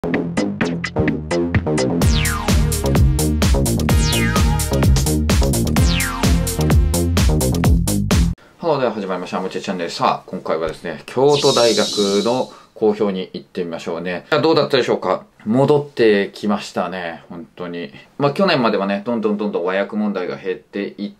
ハローでは始まりました。もちチャンネル。さあ、今回はですね、京都大学の講評に行ってみましょうね。どうだったでしょうか？戻ってきましたね。本当に。去年まではね、どんどん和訳問題が減っていって、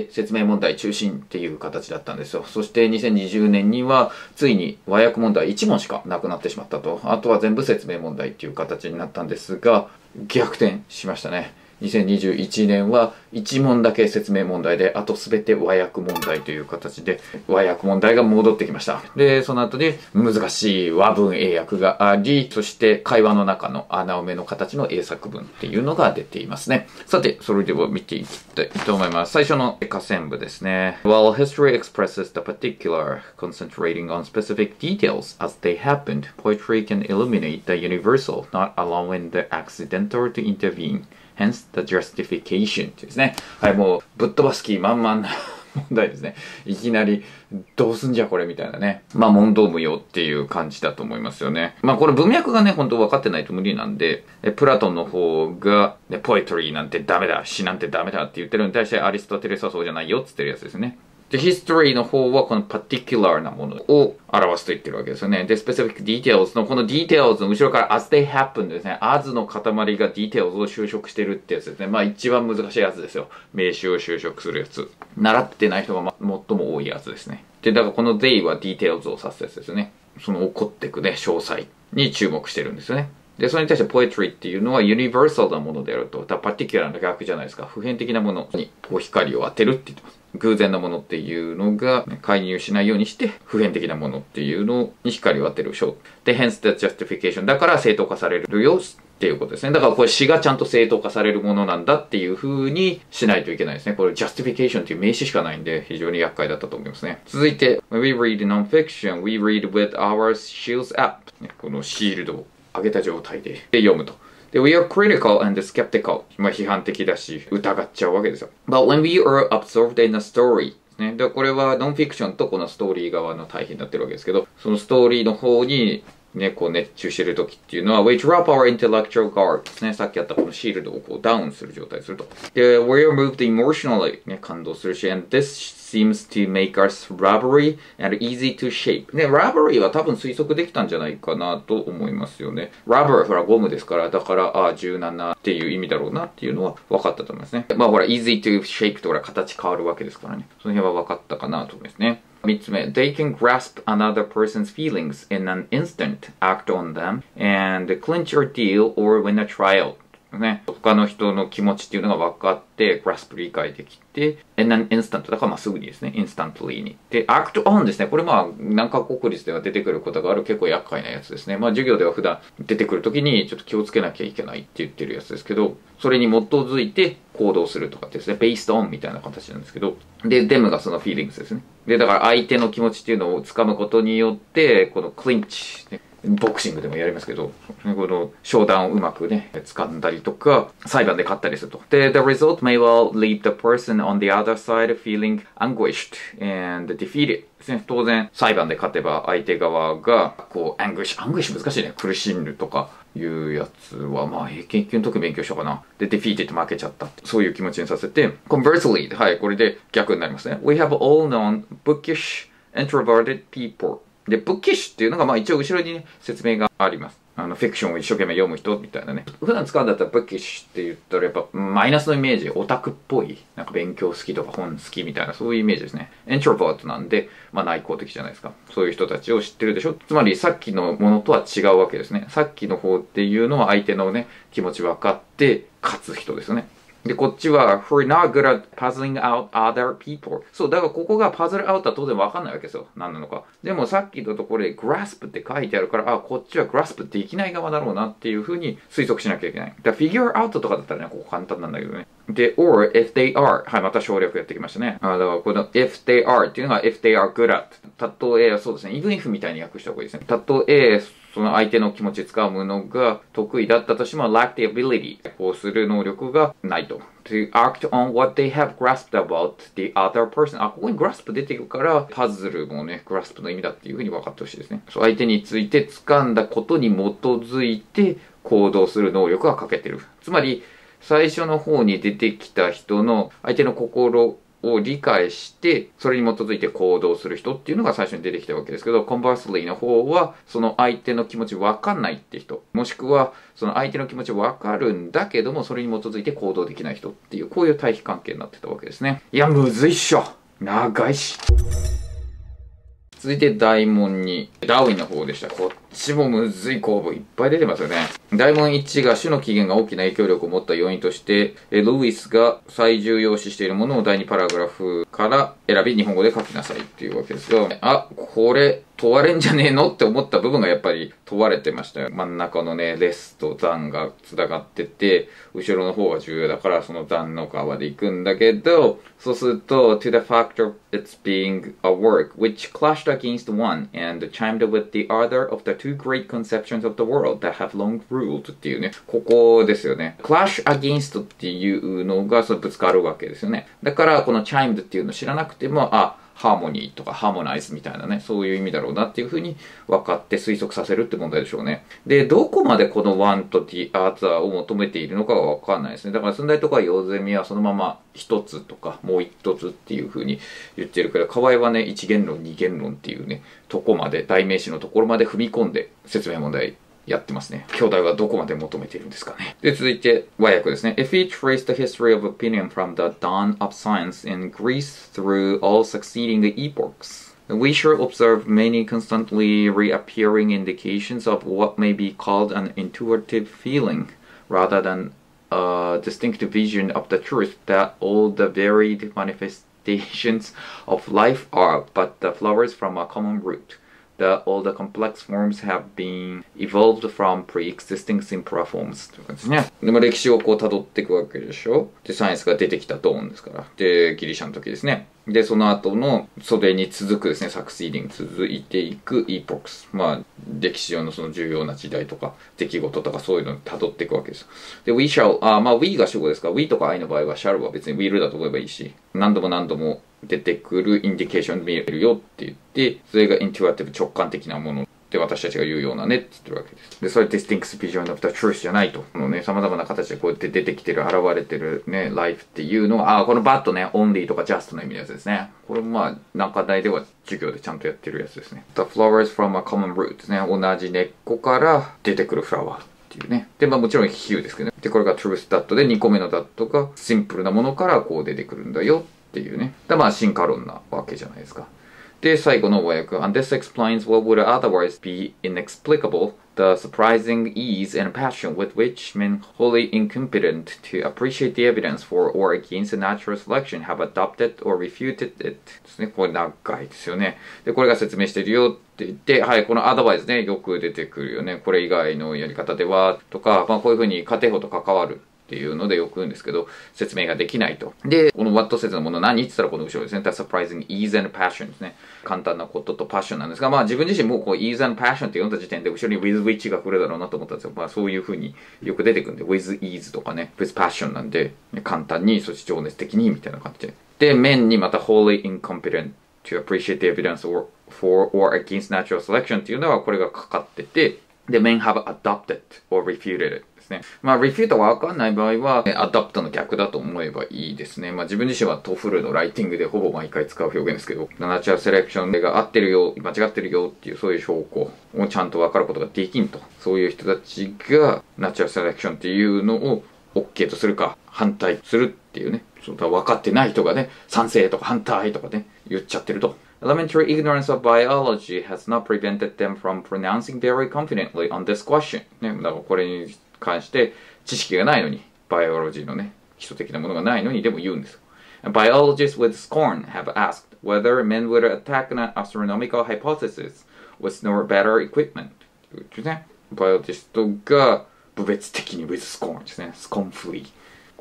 説明問題中心っていう形だったんですよ。そして2020年には、ついに和訳問題1問しかなくなってしまったと。あとは全部説明問題っていう形になったんですが、逆転しましたね。2021年は1問だけ説明問題で、あと全て和訳問題という形で、和訳問題が戻ってきました。で、その後で難しい和文英訳があり、そして会話の中の穴埋めの形の英作文っていうのが出ていますね。さて、それでは見ていきたいと思います。最初の下線部ですね。While history expresses the particular, concentrating on specific details as they happened, poetry can illuminate the universal, not allowing the accidental to intervene.Hence the justification ってですね。はい、もうぶっ飛ばす気満々な問題ですね。いきなりどうすんじゃこれみたいなね。問答無用っていう感じだと思いますよね。これ文脈がね、本当分かってないと無理なんで、プラトンの方が、ね、ポエトリーなんてダメだ、詩なんてダメだって言ってるのに対してアリストテレスはそうじゃないよって言ってるやつですね。で、history の方はこの particular なものを表すと言ってるわけですよね。で、specific details のこの details の後ろから as they happen ですね。as の塊が details を修飾してるってやつですね。一番難しいやつですよ。名詞を修飾するやつ。習ってない人が最も多いやつですね。で、だからこの they は details を指すやつですよね。その起こってくね、詳細に注目してるんですよね。で、それに対して poetry っていうのは universal なものであると。particular の逆じゃないですか。普遍的なものに光を当てるって言ってます。偶然なものっていうのが介入しないようにして普遍的なものっていうのに光を当てる章。で、hence the justification だから正当化されるよっていうことですね。だからこれ詩がちゃんと正当化されるものなんだっていう風にしないといけないですね。これ justification っていう名詞しかないんで非常に厄介だったと思いますね。続いて We read non-fiction, we read with our shields up このシールドを上げた状態で読むと。で、we are critical and skeptical. 批判的だし、疑っちゃうわけですよ。But when we are absorbed in a story ですね。で、これはノンフィクションとこのストーリー側の対比になってるわけですけど、そのストーリーの方にね、こう熱中してる時っていうのは、we drop our intellectual guard ですね。さっきやったこのシールドをこうダウンする状態にすると。で、we are moved emotionally ね、感動するし、and this seems to make us rubbery and easy to shape ね、rubbery は多分推測できたんじゃないかなと思いますよね。rubber ほらゴムですから、だから柔軟なっていう意味だろうなっていうのは分かったと思いますね。ほら easy to shape とほら形変わるわけですからね。その辺は分かったかなと思いますね。3つ目 They can grasp another person's feelings in an instant, act on them, and clinch a deal or win a trialね、他の人の気持ちっていうのが分かって、grasp 理解できて、in an instant だからすぐにですね、instantly に。で、act on ですね。これ何カ国立では出てくることがある結構厄介なやつですね。授業では普段出てくるときにちょっと気をつけなきゃいけないって言ってるやつですけど、それに基づいて行動するとかってですね、based on みたいな形なんですけど、で、them がその feelings ですね。で、だから相手の気持ちっていうのをつかむことによって、この clinch、ね、ボクシングでもやりますけど、この商談をうまくね、掴んだりとか、裁判で勝ったりすると。で、the result may well leave the person on the other side feeling anguished and defeated ですね。当然、裁判で勝てば相手側が、anguish 難しいね。苦しむとかいうやつは、研究の時勉強したかな。で、defeated 負けちゃった。そういう気持ちにさせて、conversely、はい、これで逆になりますね。We have all known bookish, introverted people.で、ブッキッシュっていうのが、一応後ろにね、説明があります。フィクションを一生懸命読む人みたいなね。普段使うんだったらブッキッシュって言ったらやっぱマイナスのイメージ、オタクっぽい。勉強好きとか本好きみたいなそういうイメージですね。イントロバートなんで、内向的じゃないですか。そういう人たちを知ってるでしょ。つまりさっきのものとは違うわけですね。さっきの方っていうのは相手のね、気持ち分かって勝つ人ですよね。で、こっちは、we're not good at puzzling out other people. そう、だからここがパズルアウトは当然わかんないわけですよ。何なのか。でもさっきのところで grasp って書いてあるから、こっちは grasp できない側だろうなっていうふうに推測しなきゃいけない。だから figure out とかだったらね、ここ簡単なんだけどね。 で、or if they are。はい、また省略やってきましたね。だからこの if they are っていうのが if they are good at。たとえ、そうですね。even if みたいに訳した方がいいですね。たとえ、その相手の気持ち使うものが得意だったとしても lack the ability。こうする能力がないと。to act on what they have grasped about the other person。ここに grasp 出てくるから、パズルもね、grasp の意味だっていうふうに分かってほしいですね。そう、相手について掴んだことに基づいて行動する能力が欠けてる。つまり、最初の方に出てきた人の相手の心を理解して、それに基づいて行動する人っていうのが最初に出てきたわけですけど、conversely の方は、その相手の気持ち分かんないって人、もしくは、その相手の気持ち分かるんだけども、それに基づいて行動できない人っていう、こういう対比関係になってたわけですね。いや、むずいっしょ。長いし。続いて大問2。ダーウィンの方でした。こっちもむずい公募いっぱい出てますよね。大問1が種の起源が大きな影響力を持った要因として、ルイスが最重要視しているものを第2パラグラフから選び日本語で書きなさいっていうわけですが、これ問われんじゃねえのって思った部分がやっぱり問われてましたよ。真ん中のね、レスと残が繋がってて、後ろの方が重要だからその残の側で行くんだけど、そうすると、to the fact of its being a work which clashed against one and chimed with the other of the two great conceptions of the world that have long ruled っていうね、ここですよね。clash against っていうのがそのぶつかるわけですよね。だからこの chimed っていうのを知らなくても、ハーモニーとかハーモナイズみたいなね、そういう意味だろうなっていうふうに分かって推測させるって問題でしょうね。で、どこまでこの one と the other を求めているのかが分かんないですね。だから寸大とかヨゼミはそのまま一つとかもう一つっていうふうに言ってるけど、河合はね、一元論、二元論っていうね、とこまで、代名詞のところまで踏み込んで説明問題やってますね。兄弟はどこまで求めているんですかね。で、続いて、和訳ですね。If we trace the history of opinion from the dawn of science in Greece through all succeeding epochs, we shall observe many constantly reappearing indications of what may be called an intuitive feeling, rather than a distinct vision of the truth that all the varied manifestations of life are but the flowers from a common root.that all the complex forms have been evolved from pre-existing simpler forms という感じですね。でも歴史をこう辿っていくわけでしょ。で、サイエンスが出てきたドーンですから。で、ギリシャの時ですね。で、その後の袖に続くですね、サクシーディング続いていくイーポックス。歴史上のその重要な時代とか、出来事とかそういうのを辿っていくわけです。で、we shall、we が主語ですから、we とか I の場合は shall は別に will だと思えばいいし、何度も何度も出てくるインディケーション見えるよって言って、それがイントゥアティブ直感的なものって私たちが言うようなねって言ってるわけです。で、それ distinct vision of the truth じゃないと。このね、様々な形でこうやって出てきてる、現れてるね、life っていうのが、この but ね、only とか just の意味のやつですね。これも中大では授業でちゃんとやってるやつですね。The flowers from a common root ですね。同じ根っこから出てくるフラワー。っていうね。で、もちろん比喩ですけどね。で、これが truth that で2個目の that がシンプルなものからこう出てくるんだよっていうね。進化論なわけじゃないですか。で、最後の和訳。And this explains what would otherwise be inexplicable, the surprising ease and passion with which men wholly incompetent to appreciate the evidence for or against natural selection have adopted or refuted it ですね。これ長いですよね。で、これが説明してるよって言って、はい、このアドバイスね、よく出てくるよね。これ以外のやり方では、とか、こういうふうに家庭法と関わる。っていうのでよく言うんですけど、説明ができないと。で、この what 説のもの何って言ったらこの後ろですね。The surprising ease and passion ですね。簡単なこととパッションなんですが、自分自身もこう ease and passion って読んだ時点で後ろに with which が来るだろうなと思ったんですよ。そういう風によく出てくるんで、with ease とかね、with passion なんで、簡単に、そして情熱的にみたいな感じで。で、men にまた wholly incompetent to appreciate the evidence for or against natural selection っていうのはこれがかかってて、で、men have adopted or refuted it。ですね。refute がわかんない場合は、adopt の逆だと思えばいいですね。自分自身はトフルのライティングでほぼ毎回使う表現ですけど、ナチュラルセレクションが合ってるよ、間違ってるよっていうそういう証拠をちゃんとわかることができんと。そういう人たちがナチュラルセレクションっていうのを OK とするか反対するっていうね。分かってない人がね、賛成とか反対とかね、言っちゃってると。Elementary ignorance of biology has not prevented them from pronouncing very confidently on this question. ね、だからこれに関して知識がないのに、バイオロジーのね、基礎的なものがないのにでも言うんですよ。Biologists with scorn have asked whether men would attack an astronomical hypothesis with no better equipment. バイオロジストが部別的に with scorn ですね。scornfully。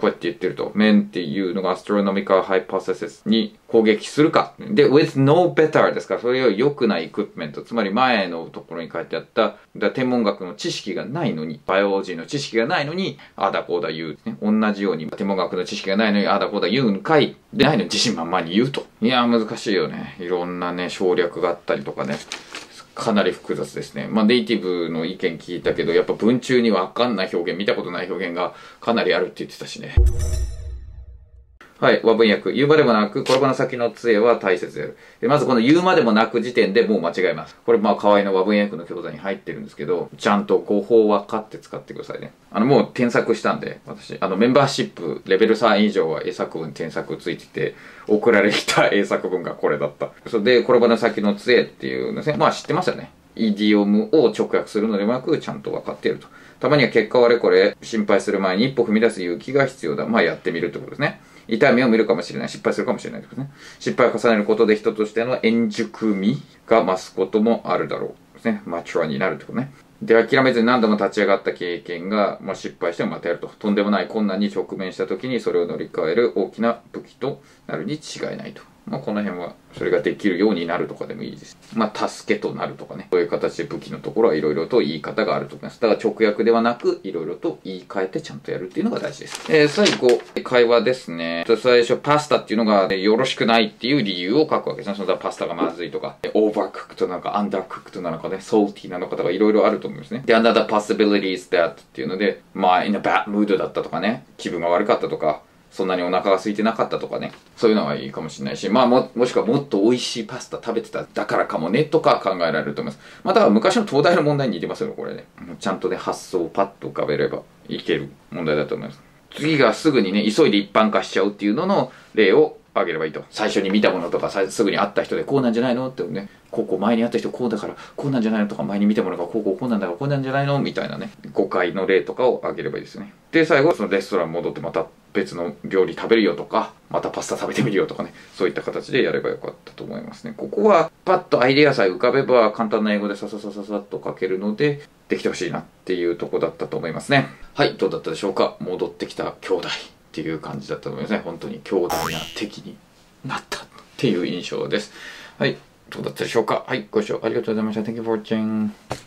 こうやって言ってると。men っていうのが astronomical hypothesis に攻撃するか。で、with no better ですから、それより良くない equipment。つまり前のところに書いてあった、天文学の知識がないのに、バイオロジーの知識がないのに、ああだこうだ言う、ね。同じように天文学の知識がないのに、ああだこうだ言うんかい。でないのに自信満々に言うと。いやー難しいよね。いろんなね、省略があったりとかね。かなり複雑ですね。まあ、ネイティブの意見聞いたけど、やっぱ文中にわかんない表現、見たことない表現がかなりあるって言ってたしね。はい。和文訳。言うまでもなく、転ばの先の杖は大切である。でまずこの言うまでもなく時点でもう間違えます。これまあ河合の和文訳の教材に入ってるんですけど、ちゃんと語法分かって使ってくださいね。もう添削したんで、私、メンバーシップレベル3以上は英作文添削ついてて、送られてきた英作文がこれだった。それで、転ばの先の杖っていうですね、まあ知ってますよね。イディオムを直訳するのではなく、ちゃんと分かっていると。たまには結果悪いこれ、心配する前に一歩踏み出す勇気が必要だ。まあやってみるってことですね。痛い目を見るかもしれない。失敗するかもしれないってことですね。失敗を重ねることで人としての円熟味が増すこともあるだろう。ですね。マチュアになるってことね。で、諦めずに何度も立ち上がった経験が、まあ、失敗してもまたやると。とんでもない困難に直面した時にそれを乗り越える大きな武器となるに違いないと。まあ、この辺はそれができるようになるとかでもいいです。まあ、助けとなるとかね。そういう形で武器のところはいろいろと言い方があると思います。だから直訳ではなく、いろいろと言い換えてちゃんとやるっていうのが大事です。最後、会話ですね。最初、パスタっていうのが、よろしくないっていう理由を書くわけですね。そのパスタがまずいとか、オーバークックトなのか、アンダークックトなのかね、ソーティーなのかとかいろいろあると思うんですね。で、under the possibilities that っていうので、まあ、in a bad mood だったとかね、気分が悪かったとか、そんなにお腹が空いてなかったとかね。そういうのはいいかもしれないし、まあもしくはもっと美味しいパスタ食べてただからかもねとか考えられると思います。まあだから昔の東大の問題に似てますよ、これね。ちゃんとね、発想をパッと浮かべればいける問題だと思います。次がすぐにね、急いで一般化しちゃうっていうのの例を挙げればいいと。最初に見たものとかすぐに会った人でこうなんじゃないのってね、こう前に会った人こうだからこうなんじゃないのとか、前に見たものがこうなんだからこうなんじゃないのみたいなね、誤解の例とかを挙げればいいですね。で、最後そのレストラン戻ってまた別の料理食べるよとか、またパスタ食べてみるよとかね、そういった形でやればよかったと思いますね。ここはパッとアイデアさえ浮かべば簡単な英語でささっと書けるので、できてほしいなっていうとこだったと思いますね。はい、どうだったでしょうか。戻ってきた兄弟っていう感じだったと思いますね。本当に強大な敵になったっていう印象です。はい、どうだったでしょうか。はい、ご視聴ありがとうございました。Thank you for watching.